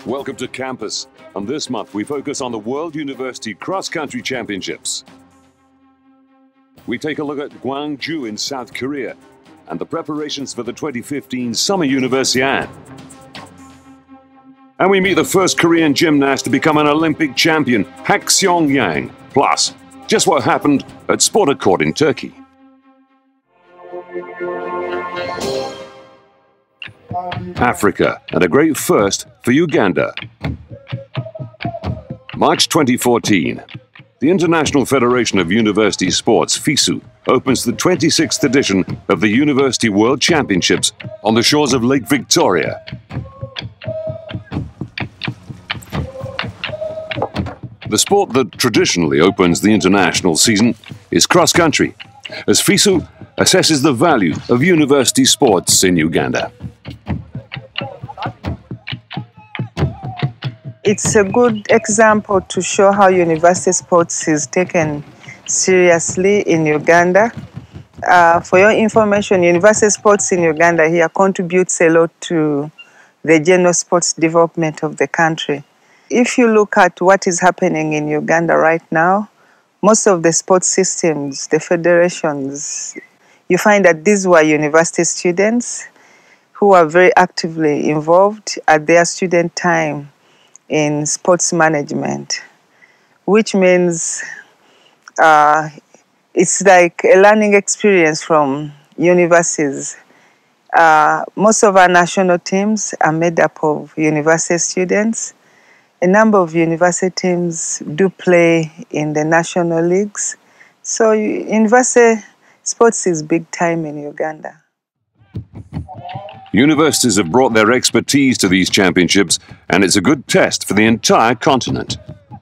Welcome to campus, and this month we focus on the World University Cross Country Championships. We take a look at Gwangju in South Korea and the preparations for the 2015 Summer Universiade. And we meet the first Korean gymnast to become an Olympic champion, Hak Seon Yang. Plus, just what happened at Sportaccord in Turkey. Africa, and a great first for Uganda. March 2014. The International Federation of University Sports, FISU, opens the 26th edition of the University World Championships on the shores of Lake Victoria. The sport that traditionally opens the international season is cross country, as FISU assesses the value of university sports in Uganda. It's a good example to show how university sports is taken seriously in Uganda. For your information, university sports in Uganda here contributes a lot to the general sports development of the country. If you look at what is happening in Uganda right now, most of the sports systems, the federations, you find that these were university students who are very actively involved at their student time in sports management, which means it's like a learning experience from universities. Most of our national teams are made up of university students. A number of university teams do play in the national leagues. So university sports is big time in Uganda. Universities have brought their expertise to these championships, and it's a good test for the entire continent.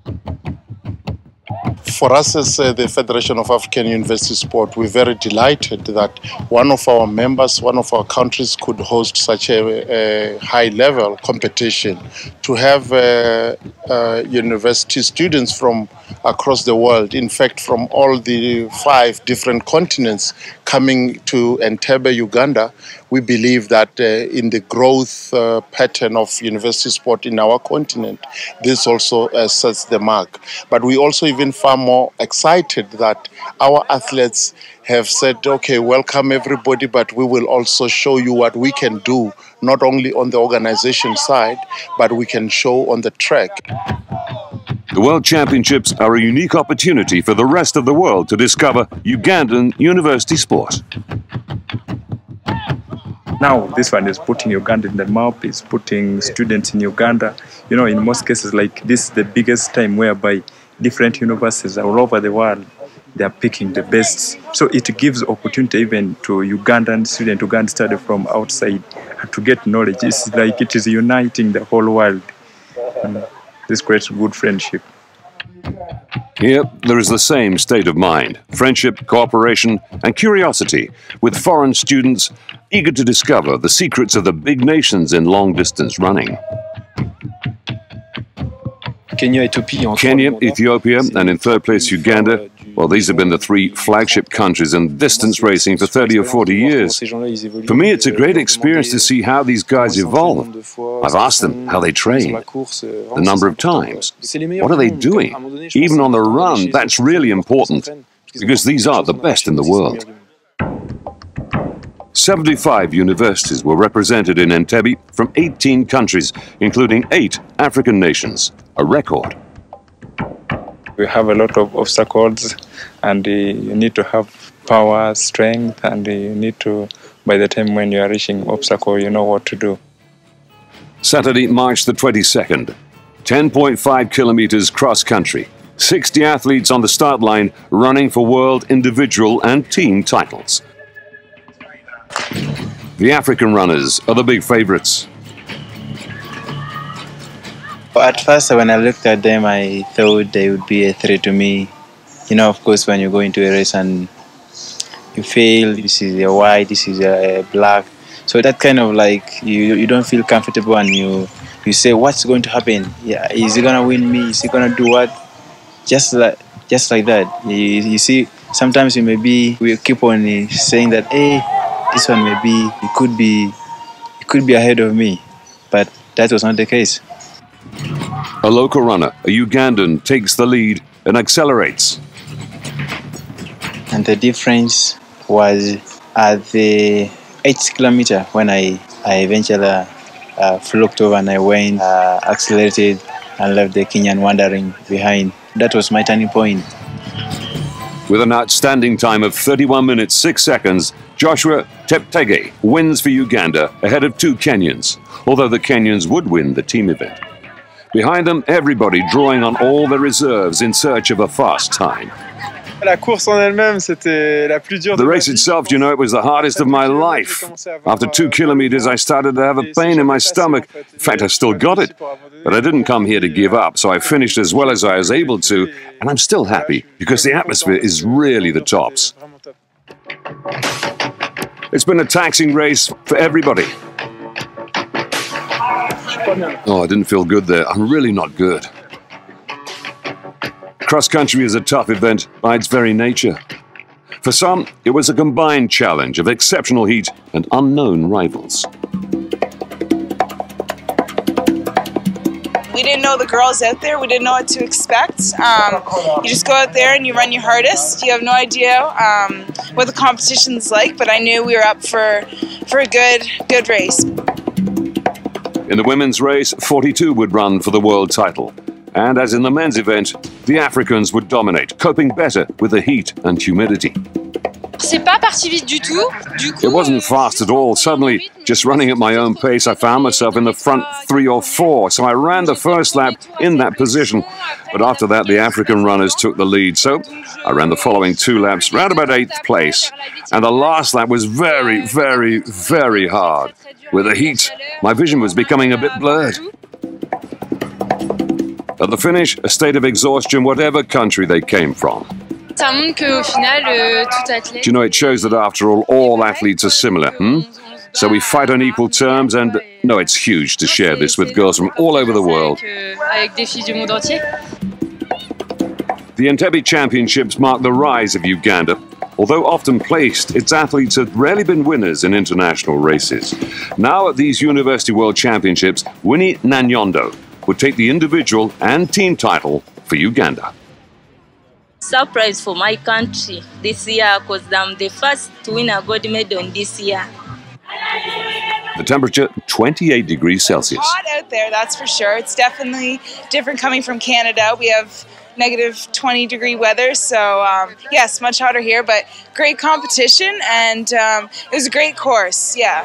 For us as the Federation of African University Sport, we're very delighted that one of our members, one of our countries could host such a high-level competition. To have university students from across the world, in fact from all the 5 different continents, coming to Entebbe, Uganda, we believe that in the growth pattern of university sport in our continent, this also sets the mark. But we also even far more excited that our athletes have said, okay, welcome everybody, but we will also show you what we can do, not only on the organization side, but we can show on the track. The World Championships are a unique opportunity for the rest of the world to discover Ugandan university sport. Now, this one is putting Uganda in the map, is putting students in Uganda. You know, in most cases, like this is the biggest time whereby different universities all over the world, they are picking the best. So it gives opportunity even to Ugandan students, Ugandan study from outside to get knowledge. It's like it is uniting the whole world. This creates good friendship. Here, there is the same state of mind, friendship, cooperation, and curiosity, with foreign students eager to discover the secrets of the big nations in long-distance running. Kenya, Ethiopia, and in third place Uganda. Well, these have been the 3 flagship countries in distance racing for 30 or 40 years. For me, it's a great experience to see how these guys evolve. I've asked them how they train, the number of times, what are they doing? Even on the run, that's really important, because these are the best in the world. 75 universities were represented in Entebbe from 18 countries, including 8 African nations, a record. We have a lot of obstacles, and you need to have power, strength, and you need to, by the time when you are reaching obstacle, you know what to do. Saturday, March the 22nd, 10.5 kilometers cross country, 60 athletes on the start line running for world individual and team titles. The African runners are the big favorites. At first, when I looked at them, I thought they would be a threat to me. You know, of course, when you go into a race and you fail, this is a white, this is a black. So that kind of like, you don't feel comfortable, and you say, what's going to happen? Yeah, is he going to win me? Is he going to do what? Just like that. You see, sometimes we keep on saying that, hey, this one it could be ahead of me. But that was not the case. A local runner, a Ugandan, takes the lead and accelerates. And the difference was at the 8th kilometer when I eventually flunked over and I went, accelerated and left the Kenyan wandering behind. That was my turning point. With an outstanding time of 31 minutes 6 seconds, Joshua Entebbe wins for Uganda ahead of 2 Kenyans, although the Kenyans would win the team event. Behind them, everybody drawing on all their reserves in search of a fast time. The race itself, you know, it was the hardest of my life. After 2 kilometers, I started to have a pain in my stomach. In fact, I still got it. But I didn't come here to give up, so I finished as well as I was able to, and I'm still happy because the atmosphere is really the tops. It's been a taxing race for everybody. Oh, I didn't feel good there. I'm really not good. Cross country is a tough event by its very nature. For some, it was a combined challenge of exceptional heat and unknown rivals. We didn't know the girls out there. We didn't know what to expect. You just go out there and you run your hardest. You have no idea what the competition's like, but I knew we were up for a good race. In the women's race, 42 would run for the world title. And as in the men's event, the Africans would dominate, coping better with the heat and humidity. It wasn't fast at all. Suddenly, just running at my own pace, I found myself in the front 3 or 4. So I ran the first lap in that position. But after that, the African runners took the lead. So I ran the following 2 laps, round about 8th place. And the last lap was very, very, very hard. With the heat, my vision was becoming a bit blurred. At the finish, a state of exhaustion, whatever country they came from. Do you know, it shows that after all athletes are similar, So we fight on equal terms, and no, it's huge to share this with girls from all over the world. The Entebbe Championships mark the rise of Uganda. Although often placed, its athletes have rarely been winners in international races. Now at these University World Championships, Winnie Nanyondo would take the individual and team title for Uganda. Surprise for my country this year because I'm the first to win a gold medal this year. The temperature, 28 degrees Celsius. Hot out there, that's for sure. It's definitely different coming from Canada. We have negative 20-degree weather, so yes, much hotter here, but great competition, and it was a great course, yeah.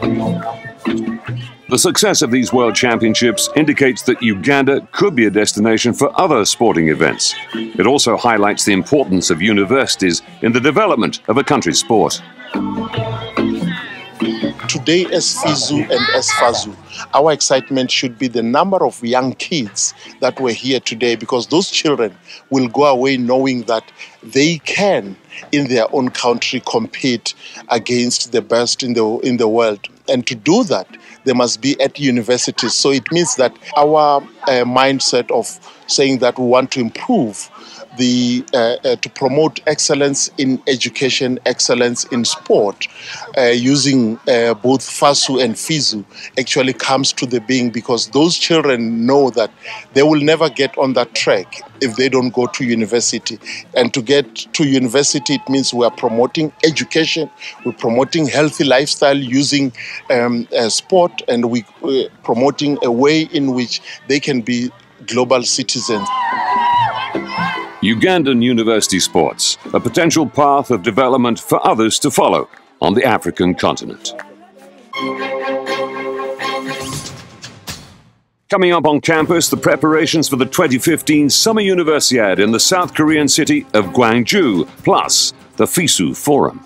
The success of these World Championships indicates that Uganda could be a destination for other sporting events. It also highlights the importance of universities in the development of a country's sport. Today, as FISU and as FASU, our excitement should be the number of young kids that were here today, because those children will go away knowing that they can, in their own country, compete against the best in the world. And to do that, they must be at universities. So it means that our mindset of saying that we want to improve to promote excellence in education, excellence in sport, using both FASU and FISU actually comes to the being, because those children know that they will never get on that track if they don't go to university. And to get to university, it means we are promoting education, we're promoting healthy lifestyle using sport, and we're promoting a way in which they can be global citizens. Ugandan university sports, a potential path of development for others to follow on the African continent. Coming up on campus, the preparations for the 2015 Summer Universiade in the South Korean city of Gwangju, plus the FISU Forum.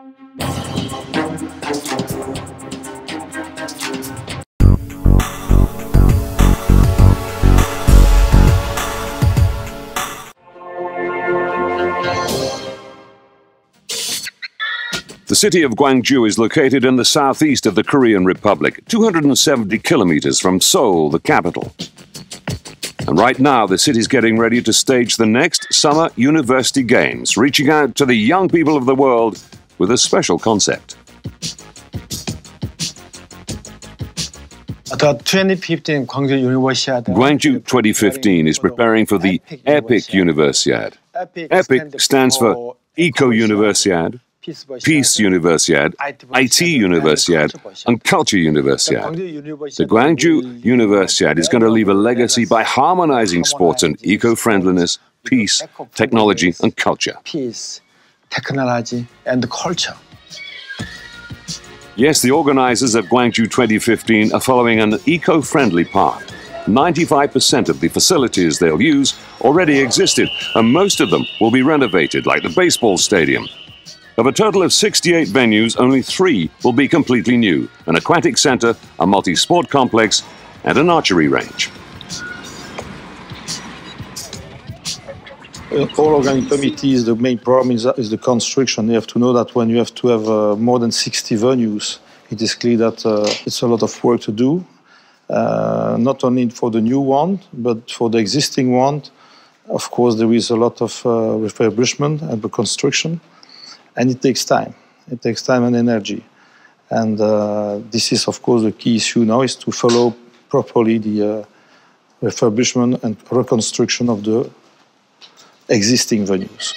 The city of Gwangju is located in the southeast of the Korean Republic, 270 kilometers from Seoul, the capital. And right now, the city's getting ready to stage the next Summer University Games, reaching out to the young people of the world with a special concept. The 2015 Gwangju Universiade. Gwangju 2015 is preparing for the EPIC Universiade. EPIC stands for Eco Universiade, Peace Universiade, IT Universiade, and Culture Universiade. The Gwangju Universiade is going to leave a legacy by harmonizing sports and eco-friendliness, peace, technology, and culture. Peace, technology, and culture. Yes, the organizers of Gwangju 2015 are following an eco-friendly path. 95% of the facilities they'll use already existed, and most of them will be renovated, like the baseball stadium. Of a total of 68 venues, only 3 will be completely new: an aquatic center, a multi-sport complex, and an archery range. In all organic committees, the main problem is the construction. You have to know that when you have to have more than 60 venues, it is clear that it's a lot of work to do, not only for the new one, but for the existing one. Of course, there is a lot of refurbishment and the construction, and it takes time. It takes time and energy. And this is, of course, the key issue now, is to follow properly the refurbishment and reconstruction of the existing venues.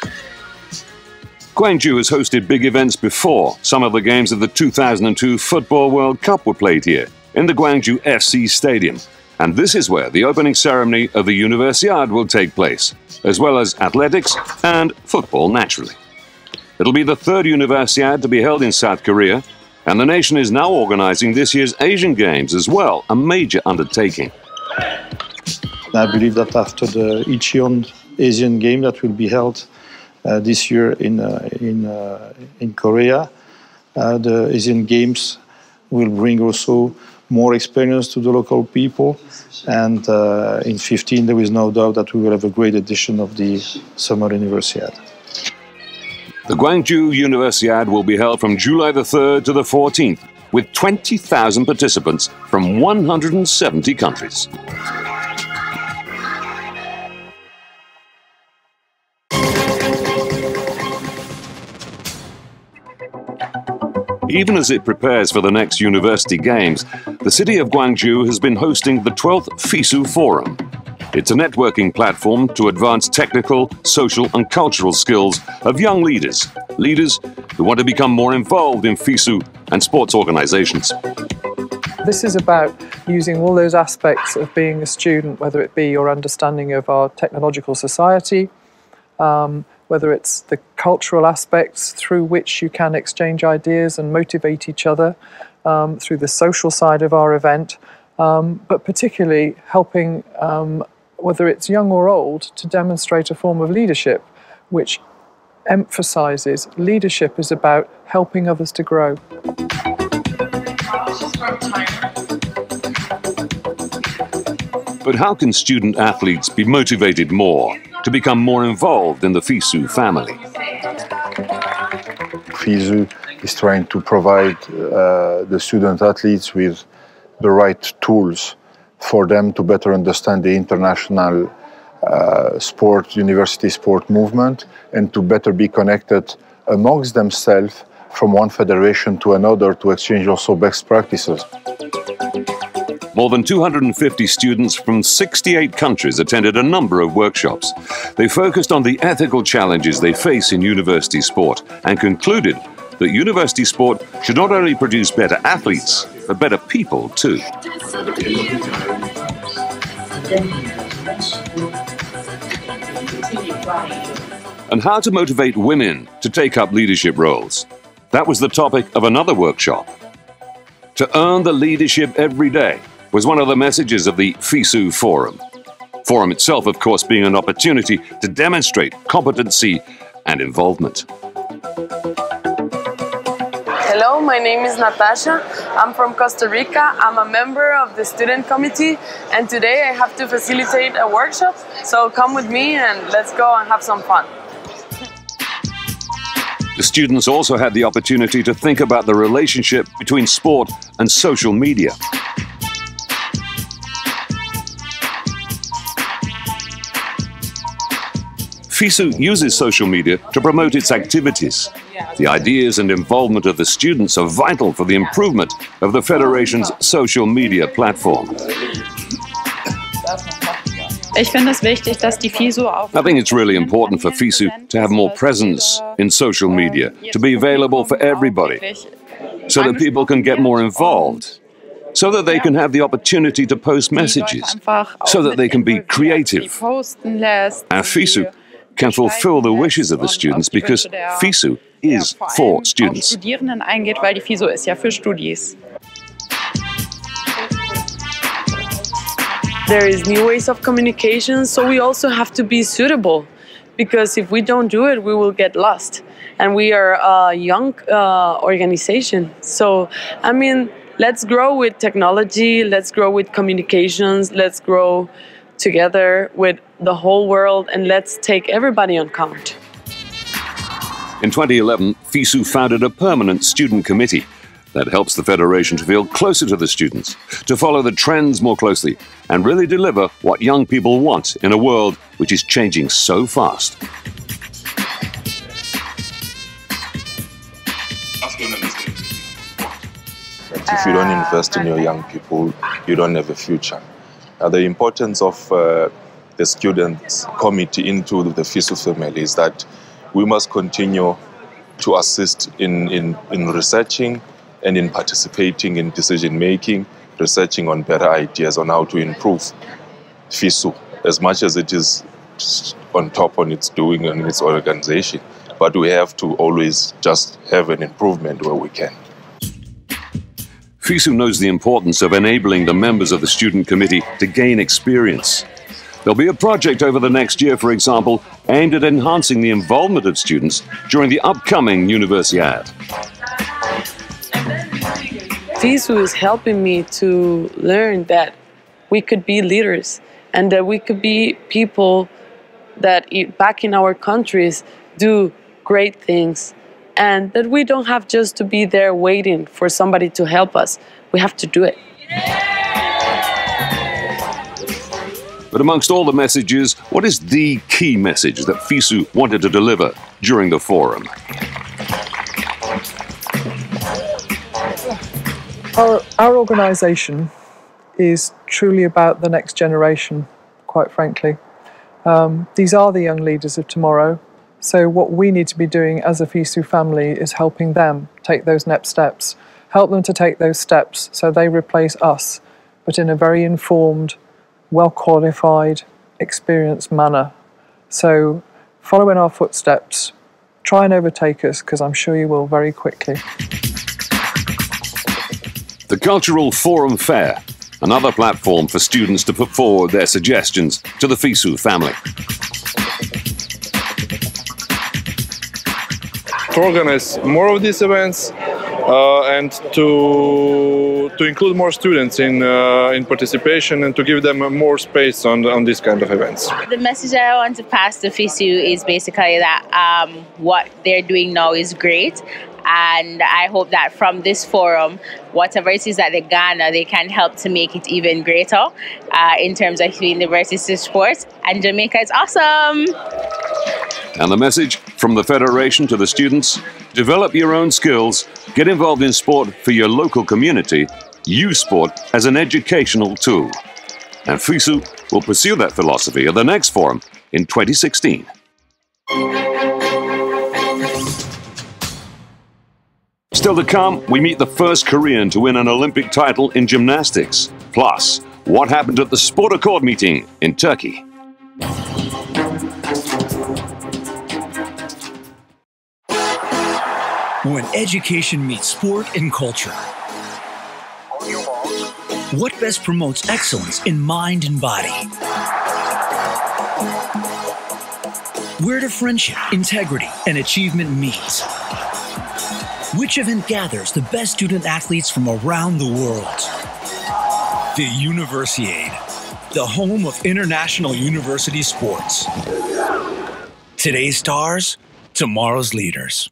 Gwanju has hosted big events before. Some of the games of the 2002 Football World Cup were played here, in the Gwangju FC Stadium. And this is where the opening ceremony of the Universiade will take place, as well as athletics and football, naturally. It'll be the 3rd Universiade to be held in South Korea, and the nation is now organizing this year's Asian Games as well, a major undertaking. I believe that after the Incheon Asian game that will be held this year in Korea, the Asian Games will bring also more experience to the local people, and in 2015 there is no doubt that we will have a great edition of the Summer Universiade. The Gwangju Universiade will be held from July the 3rd to the 14th, with 20,000 participants from 170 countries. Even as it prepares for the next University Games, the city of Gwangju has been hosting the 12th FISU Forum. It's a networking platform to advance technical, social and cultural skills of young leaders who want to become more involved in FISU and sports organizations. This is about using all those aspects of being a student, whether it be your understanding of our technological society, whether it's the cultural aspects through which you can exchange ideas and motivate each other, through the social side of our event, but particularly helping, whether it's young or old, to demonstrate a form of leadership which emphasizes leadership is about helping others to grow. But how can student athletes be motivated more to become more involved in the FISU family? FISU is trying to provide the student athletes with the right tools for them to better understand the international university sport movement, and to better be connected amongst themselves from one federation to another, to exchange also best practices. More than 250 students from 68 countries attended a number of workshops. They focused on the ethical challenges they face in university sport and concluded that university sport should not only produce better athletes, but better people too. And how to motivate women to take up leadership roles. That was the topic of another workshop. To earn the leadership every day was one of the messages of the FISU Forum. Forum itself, of course, being an opportunity to demonstrate competency and involvement. Hello, my name is Natasha. I'm from Costa Rica. I'm a member of the student committee, and today I have to facilitate a workshop. So come with me and let's go and have some fun. The students also had the opportunity to think about the relationship between sport and social media. FISU uses social media to promote its activities. The ideas and involvement of the students are vital for the improvement of the Federation's social media platform. I think it's really important for FISU to have more presence in social media, to be available for everybody, so that people can get more involved, so that they can have the opportunity to post messages, so that they can be creative. And FISU can fulfill the wishes of the students because FISU is for students. There is new ways of communication, so we also have to be suitable, because if we don't do it, we will get lost. And we are a young organization. So, I mean, let's grow with technology, let's grow with communications, let's grow together with the whole world, and let's take everybody on count. In 2011, FISU founded a permanent student committee that helps the Federation to feel closer to the students, to follow the trends more closely, and really deliver what young people want in a world which is changing so fast. If you don't invest in your young people, you don't have a future. The importance of the students' committee into the FISU family is that we must continue to assist in researching and in participating in decision-making, researching on better ideas on how to improve FISU, as much as it is on top on its doing and its organization. But we have to always just have an improvement where we can. FISU knows the importance of enabling the members of the student committee to gain experience. There'll be a project over the next year, for example, aimed at enhancing the involvement of students during the upcoming Universiade. FISU is helping me to learn that we could be leaders and that we could be people that back in our countries do great things, and that we don't have just to be there waiting for somebody to help us. We have to do it. But amongst all the messages, what is the key message that FISU wanted to deliver during the forum? Our organisation is truly about the next generation, quite frankly. These are the young leaders of tomorrow, so what we need to be doing as a FISU family is helping them take those next steps, help them to take those steps so they replace us, but in a very informed, well-qualified, experienced manner. So follow in our footsteps, try and overtake us, because I'm sure you will very quickly. The Cultural Forum Fair, another platform for students to put forward their suggestions to the FISU family. To organize more of these events and to include more students in participation and to give them more space on these kind of events. The message that I want to pass to FISU is basically that what they're doing now is great. And I hope that from this forum, whatever it is that they garner, they can help to make it even greater in terms of university sports. And Jamaica is awesome! And the message from the Federation to the students: develop your own skills, get involved in sport for your local community, use sport as an educational tool. And FISU will pursue that philosophy at the next forum in 2016. Still to come, we meet the first Korean to win an Olympic title in gymnastics. Plus, what happened at the Sportaccord meeting in Turkey. When education meets sport and culture. What best promotes excellence in mind and body? Where do friendship, integrity, and achievement meet? Which event gathers the best student athletes from around the world? The Universiade, the home of international university sports. Today's stars, tomorrow's leaders.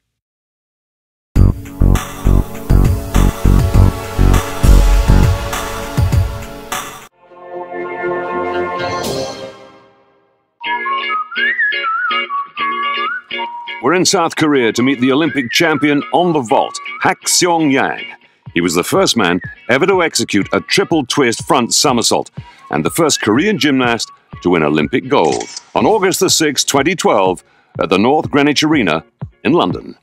We're in South Korea to meet the Olympic champion on the vault, Hak Seon Yang. He was the first man ever to execute a triple twist front somersault and the first Korean gymnast to win Olympic gold on August the 6th, 2012 at the North Greenwich Arena in London.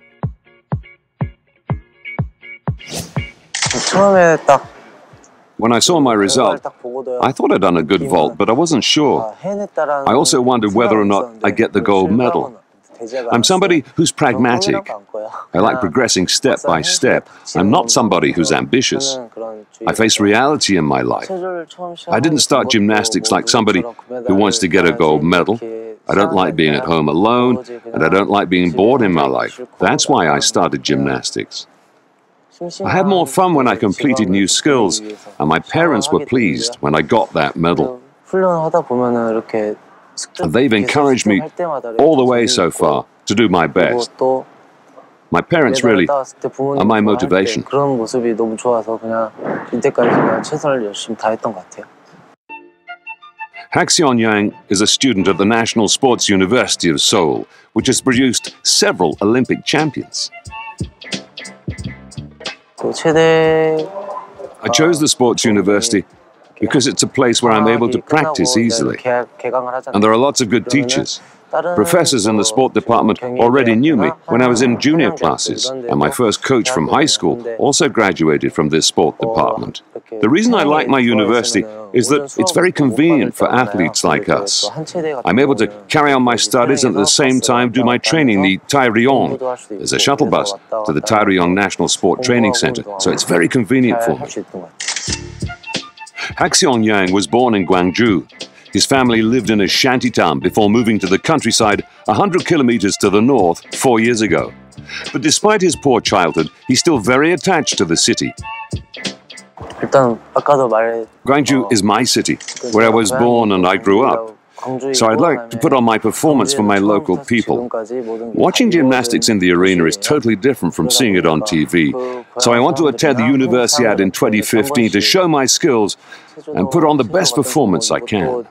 When I saw my result, I thought I'd done a good vault, but I wasn't sure. I also wondered whether or not I'd get the gold medal. I'm somebody who's pragmatic. I like progressing step by step. I'm not somebody who's ambitious. I face reality in my life. I didn't start gymnastics like somebody who wants to get a gold medal. I don't like being at home alone, and I don't like being bored in my life. That's why I started gymnastics. I had more fun when I completed new skills, and my parents were pleased when I got that medal. And they've encouraged me all the way so far to do my best. My parents really are my motivation. Hak Seon Yang is a student at the National Sports University of Seoul, which has produced several Olympic champions. I chose the Sports University because it's a place where I'm able to practice easily. And there are lots of good teachers. Professors in the sport department already knew me when I was in junior classes, and my first coach from high school also graduated from this sport department. The reason I like my university is that it's very convenient for athletes like us. I'm able to carry on my studies and at the same time do my training, the Taeryong. There's a shuttle bus to the Taeryong National Sport Training Center, so it's very convenient for me. Hak Seon Yang was born in Gwanju. His family lived in a shanty town before moving to the countryside 100 kilometers to the north 4 years ago. But despite his poor childhood, he's still very attached to the city. Gwanju is my city, where I was born and I grew up. So I'd like to put on my performance for my local people. Watching gymnastics in the arena is totally different from seeing it on TV. So I want to attend the Universiade in 2015 to show my skills and put on the best performance I can.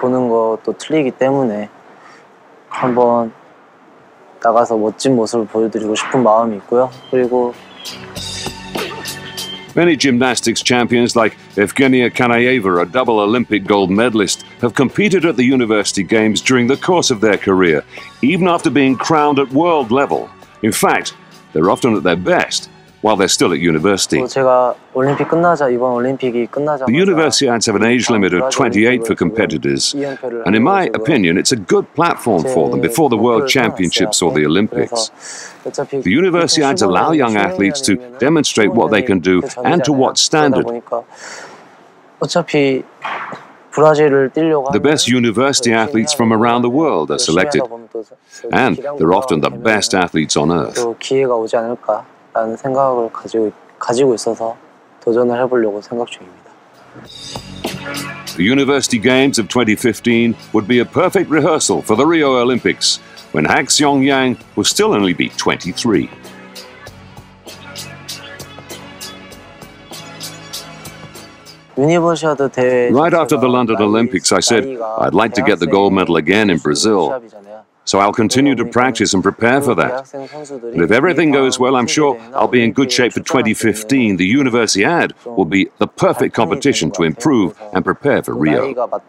Many gymnastics champions like Evgenia Kanayeva, a double Olympic gold medalist, have competed at the University Games during the course of their career, even after being crowned at world level. In fact, they're often at their best while they're still at university. The Universiades have an age limit of 28 for competitors, and in my opinion, it's a good platform for them before the World Championships or the Olympics. The Universiades allow young athletes to demonstrate what they can do and to what standard. The best university athletes from around the world are selected, and they're often the best athletes on earth. The University Games of 2015 would be a perfect rehearsal for the Rio Olympics, when Hak Seon Yang will still only be 23. Right after the London Olympics, I said I'd like to get the gold medal again in Brazil. So I'll continue to practice and prepare for that. And if everything goes well, I'm sure I'll be in good shape for 2015. The Universiade will be the perfect competition to improve and prepare for Rio.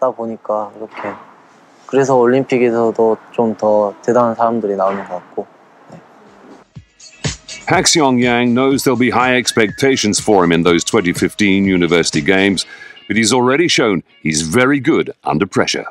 Hak Seon Yang knows there'll be high expectations for him in those 2015 University Games, but he's already shown he's very good under pressure.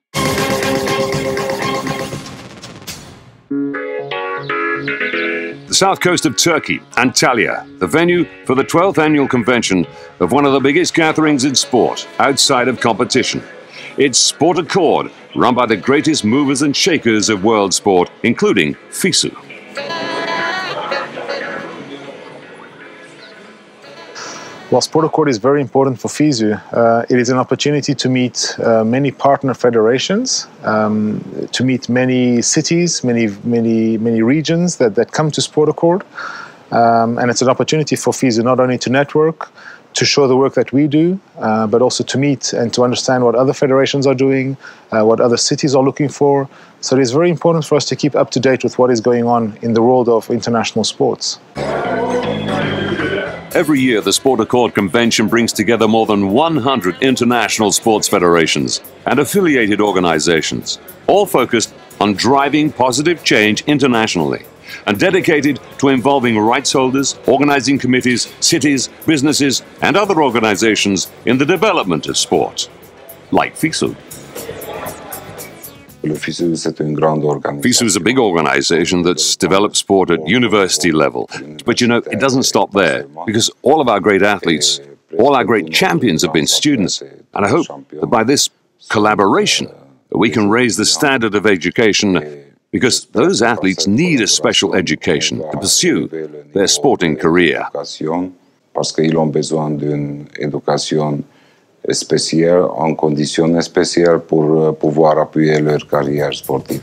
The south coast of Turkey, Antalya, the venue for the 12th annual convention of one of the biggest gatherings in sport outside of competition. It's Sportaccord, run by the greatest movers and shakers of world sport, including FISU. Well, Sportaccord is very important for FISU. It is an opportunity to meet many partner federations, to meet many cities, many regions that come to Sportaccord. And it's an opportunity for FISU not only to network, to show the work that we do, but also to meet and to understand what other federations are doing, what other cities are looking for. So it is very important for us to keep up to date with what is going on in the world of international sports. Every year, the Sportaccord convention brings together more than 100 international sports federations and affiliated organizations, all focused on driving positive change internationally and dedicated to involving rights holders, organizing committees, cities, businesses, and other organizations in the development of sport, like FISU. FISU is a big organization that's developed sport at university level. But you know, it doesn't stop there, because all of our great athletes, all our great champions have been students. And I hope that by this collaboration, we can raise the standard of education, because those athletes need a special education to pursue their sporting career. Spéciale, en conditions spéciales pour pouvoir appuyer leur carrière sportive.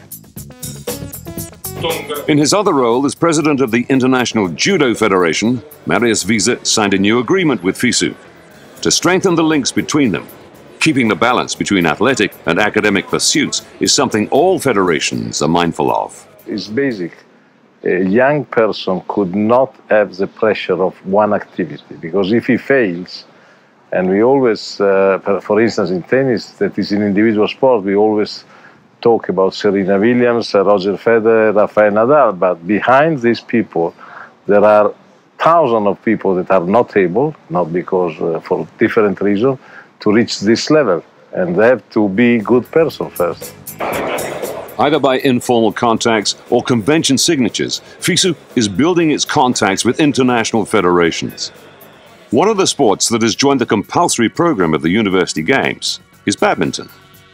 In his other role as president of the International Judo Federation, Marius Wiese signed a new agreement with FISU to strengthen the links between them. Keeping the balance between athletic and academic pursuits is something all federations are mindful of. It's basic. A young person could not have the pressure of one activity, because if he fails, and we always, for instance, in tennis, that is an individual sport, we always talk about Serena Williams, Roger Federer, Rafael Nadal, but behind these people, there are thousands of people that are not able, not because, for different reasons, to reach this level. And they have to be good person first. Either by informal contacts or convention signatures, FISU is building its contacts with international federations. One of the sports that has joined the compulsory program of the University Games is badminton.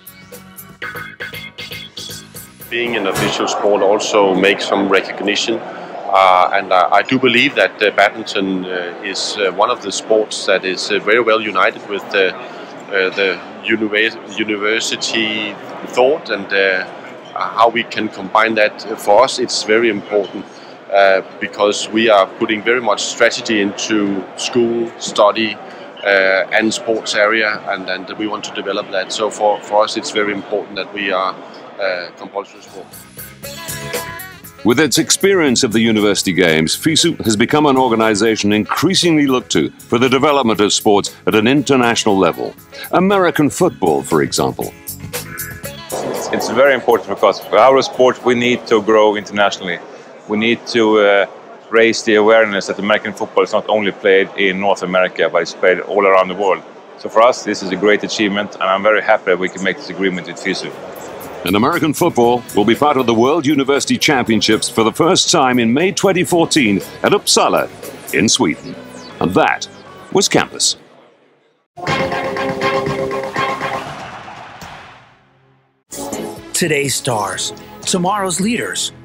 Being an official sport also makes some recognition, and I do believe that badminton is one of the sports that is very well united with the university thought, and how we can combine that. For us, it's very important. Because we are putting very much strategy into school, study, and sports area, and we want to develop that. So for us, it's very important that we are compulsory sport. With its experience of the University Games, FISU has become an organization increasingly looked to for the development of sports at an international level. American football, for example. It's very important because for our sport, we need to grow internationally. We need to raise the awareness that American football is not only played in North America, but it's played all around the world. So for us, this is a great achievement, and I'm very happy that we can make this agreement with FISU. And American football will be part of the World University Championships for the first time in May 2014 at Uppsala in Sweden. And that was Campus. Today's stars, tomorrow's leaders.